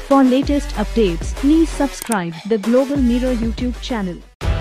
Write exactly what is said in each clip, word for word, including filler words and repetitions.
For latest updates, please subscribe the Global Mirror YouTube channel.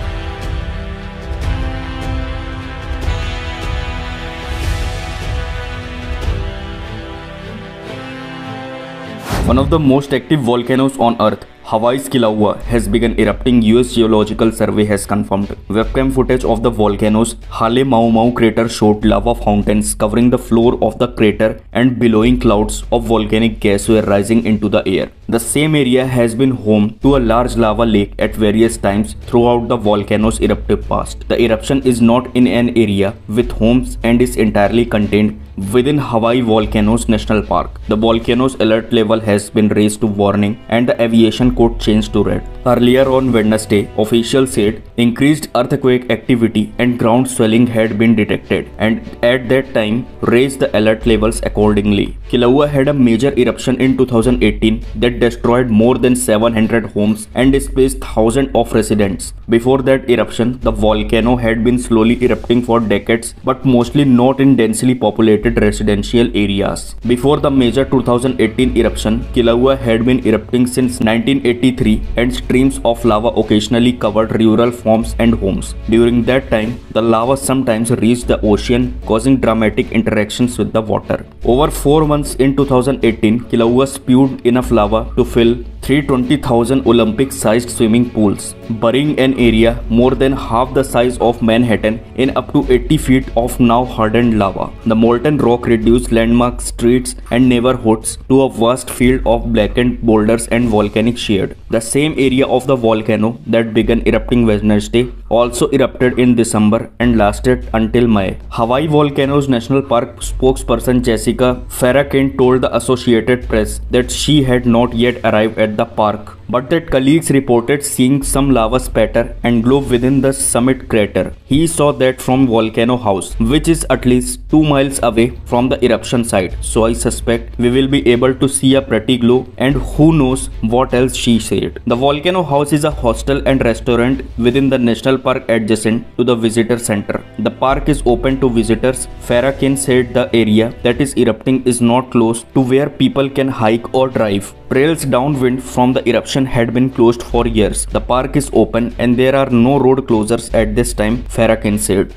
One of the most active volcanoes on Earth, Hawaii's Kilauea, has begun erupting, U S Geological Survey has confirmed. Webcam footage of the volcano's Halemaumau crater showed lava fountains covering the floor of the crater and billowing clouds of volcanic gas were rising into the air. The same area has been home to a large lava lake at various times throughout the volcano's eruptive past. The eruption is not in an area with homes and is entirely contained within Hawaii Volcanoes National Park. The volcano's alert level has been raised to warning and the aviation code changed to red. Earlier on Wednesday, officials said increased earthquake activity and ground swelling had been detected and at that time raised the alert levels accordingly. Kilauea had a major eruption in two thousand eighteen that destroyed more than seven hundred homes and displaced thousands of residents. Before that eruption, the volcano had been slowly erupting for decades but mostly not in densely populated residential areas. Before the major two thousand eighteen eruption, Kilauea had been erupting since nineteen eighty-three and streams of lava occasionally covered rural farms and homes. During that time, the lava sometimes reached the ocean, causing dramatic interactions with the water. Over four months in two thousand eighteen, Kilauea spewed enough lava to fill three hundred twenty thousand Olympic-sized swimming pools, burying an area more than half the size of Manhattan in up to eighty feet of now hardened lava. The molten rock reduced landmarks, streets and neighborhoods to a vast field of blackened boulders and volcanic shade. The same area of the volcano that began erupting Wednesday also erupted in December and lasted until May. Hawaii Volcanoes National Park spokesperson Jessica Farrakhan told the Associated Press that she had not yet arrived at the park, but that colleagues reported seeing some lava spatter and glow within the summit crater. He saw that from Volcano House, which is at least two miles away from the eruption site, so I suspect we will be able to see a pretty glow and who knows what else, she said. The Volcano House is a hostel and restaurant within the national park adjacent to the visitor center. The park is open to visitors. Farrakhan said the area that is erupting is not close to where people can hike or drive. Trails downwind from the eruption had been closed for years. The park is open and there are no road closures at this time, Farrakhan said.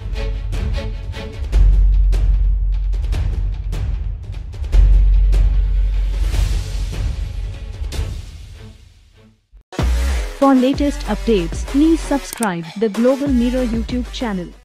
For latest updates, please subscribe the Global Mirror YouTube channel.